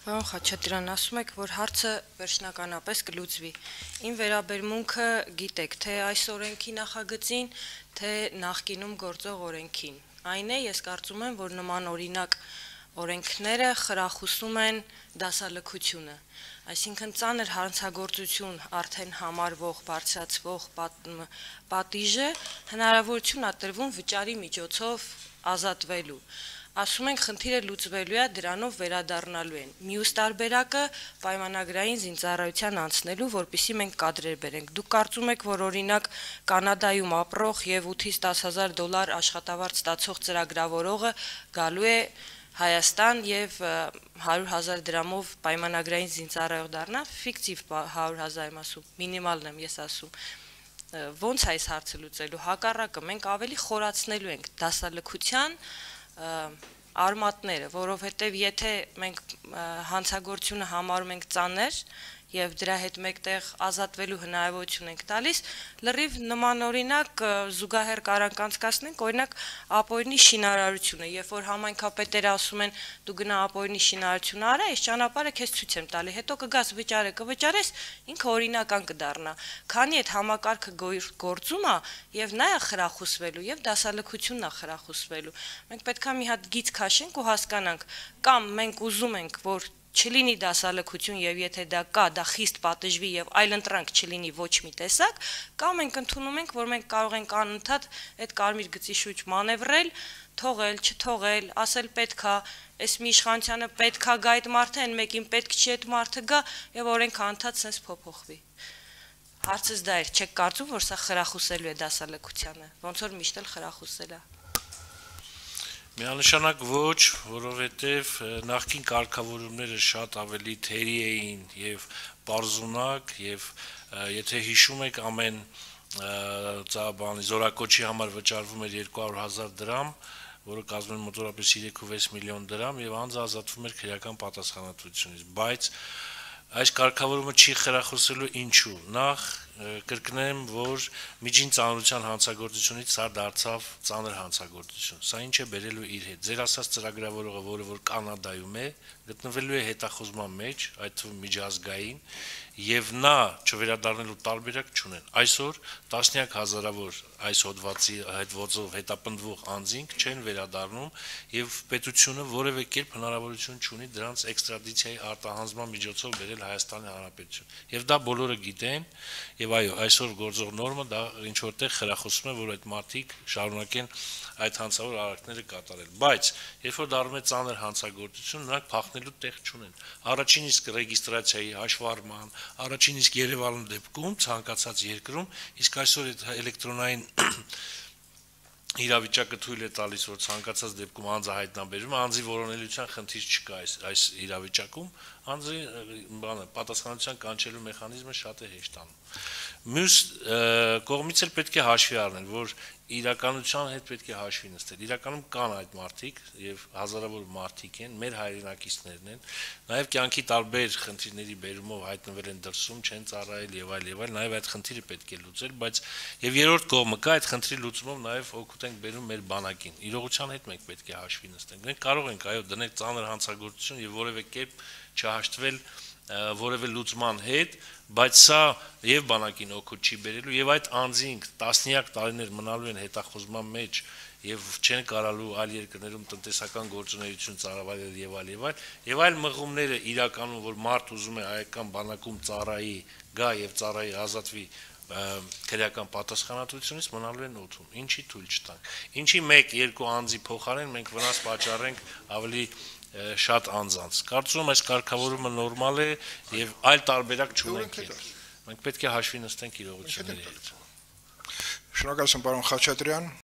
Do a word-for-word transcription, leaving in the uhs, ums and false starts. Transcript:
Պարոն Խաչատրյան, ասում եք, որ հարցը վերջնականապես կլուծվի։ Իմ վերաբերմունքը գիտեք, թե այս օրենքի նախագծին, թե նախկինում գործող օրենքին։ Այն է, ես կարծում եմ, որ նման օրինակ օրենքները խրախուսում են դասալքությունը։ Այսինքն ծանր հանցագործություն արդեն համարվող, բարձրացվող պատիժը հնարավորություն է տրվում վճարի միջոցով ազատվելու։ Ասում ենք, խնդիրը լուծվելու է, դրանով վերադառնալու են։ Մյուս տարբերակը պայմանագրային զինծառայության անցնելու, որպեսզի մենք կադրեր բերենք։ Դուք կարծում եք, որ օրինակ Կանադայում ապրող եւ ութից տասը հազար դոլար աշխատավարձ ստացող ծրագրավորողը գալու է Հայաստան եւ հարյուր հազար դրամով պայմանագրային զինծառայող դառնա, ֆիկտիվ հարյուր հազար եմ ասում, մինիմալն եմ ես ասում։ Ոնց է այս հարցը լուծելու, հակառակը մենք ավելի խորացնելու ենք դասալքության արմատները, որովհետև եթե մենք հանցագործությունը համարում ենք ծանր եւ դրա հետ մեկտեղ ազատվելու հնարավորություն ենք տալիս, լրիվ նմանօրինակ զուգահեռ կարանք անցկացնենք, օրինակ ապօրինի շինարարությունը, երբ որ համայնքապետերը ասում են դու գնա ապօրինի շինարարություն արա, այս ճանապարհը քեզ ցույց եմ տալի, հետո կգաս վճարը կվճարես, ինքը օրինական կդառնա։ Քանի այդ համակարգը գործում է եւ նա է խրախուսվելու եւ դասալքությունն է խրախուսվելու։ Մենք պետք է մի հատ գիծ քաշենք ու հասկանանք, կամ մենք ուզում ենք, որ չլինի դասալքություն եւ եթե դա կա, դա խիստ պատժվի եւ այլընտրանք չլինի ոչ մի տեսակ, կամ մենք ընդունում ենք, որ մենք կարող ենք անընդհատ այդ կարմիր գծի շուրջ մանևրել, թողել, չթողել, ասել պետքա, այս մի իշխանությանը պետքա գա այդ մարդը, այն մեկին պետք չի այդ մարդը գա եւ օրենքը անընդհատ sense փոփոխվի։ Հարցս դա էր, չեք կարծում, որ սա խրախուսելու է դասալքությանը, ոնց որ միշտ էլ խրախուսել է։ Միանշանակ ոչ, որովհետև նախկին կարգավորումները շատ ավելի թերի էին եւ պարզունակ եւ եթե հիշում եք ամեն ծաբանի զորակոչի համար վճարվում էր երկու հարյուր հազար դրամ, որը կազմում էր մոտավորապես երեք ու վեց միլիոն դրամ եւ անձը ազատվում էր քրեական պատասխանատվությունից, բայց այս կարգավորումը չի խրախուսելու ինչու։ Նախ կրկնեմ, որ միջին ծանրության հանցագործությունից սա դարձավ ծանր հանցագործություն։ Սա ինչ է բերելու իր հետ։ Ձեր ասած ծրագրավորողը, որը որ Կանադայում է, գտնվելու է հետախուզման մեջ, այդ թվում միջազգային, եւ նա չվերադառնալու տարբերակ չունեն։ Այսօր տասնյակ հազարավոր այս հոդվածի այդ ոծով հետապնդվող անձինք չեն վերադառնում եւ պետությունը որևէ կերպ հնարավորություն չունի դրանց էքստրադիցիայի արտահանձնման միջոցով բերել Հայաստանի Հանրապետություն։ Եվ դա բոլորը գիտեն, եւ այո, այսօր գործող նորմը դա ինչ որտեղ խրախուսում է, որ այդ մարդիկ շարունակեն այդ հանցավոր արարքները կատարել։ Բայց երբ որ դառնում է ծանր հանցագործություն, նրանք փախնելու տեղ չունեն։ Առաջին իսկ ռեգիստրացիայի հաշվառման, առաջին իսկ Երևանում դեպքում ցանկացած երկրում, իսկ այսօր այդ էլեկտրոնային իրավիճակը թույլ է տալիս, որ ցանկացած դեպքում անձը հայտնաբերվում, անձի որոնելիության խնդիր չկա այս այս իրավիճակում, անձի բանը պատասխանատվության կանչելու մեխանիզմը շատ է հեշտանում։ Մյուս կողմից էլ պետք է հաշվի առնել, որ իրականության հետ պետք է հաշվի նստել։ Իրականում կան այդ մարդիկ եւ հազարավոր մարդիկ են, մեր հայրենակիցներն են, նաեւ կյանքի տարբեր խնդիրների բերումով հայտնվել են դրսում, չեն ծառայել եւ այլ եւ այլ, նաեւ այդ խնդիրը պետք է լուծել, բայց եւ երրորդ կողմը կա այդ խնդրի լուծումով նաեւ օգուտ ենք բերում մեր բանակին։ Իրողության հետ մենք պետք է հաշվի նստենք։ Մենք կարող ենք այո դնել ծանր հանցագործություն եւ որևէ կերպ չհաշտվել որևէ լուծման հետ, բայց սա եւ բանակին օգուտ չի բերելու եւ այդ անձինք տասնյակ տարիներ մնալու են հետախուզման մեջ եւ չեն կարալու այլ երկրներում տնտեսական գործունեություն ծառայել եւ այլ եւ այլ եւ այլ մղումները իրականում որ մարդ ուզում է հայկական բանակում ծառայի գա եւ ծառայի ազատվի քրեական պատասխանատվությունից մնալու են օդում, ինչի թույլ չտանք, ինչի մեկ-երկու անձի փոխարեն մենք վնաս պատճառենք ավելի շատ անձանց։ Կարծում եմ այս կարգավորումը նորմալ է եւ այլ տարբերակ չունենք։ Մենք պետք է հաշվի նստենք իրողությունների հետ։ Շնորհակալ եմ, պարոն Խաչատրյան։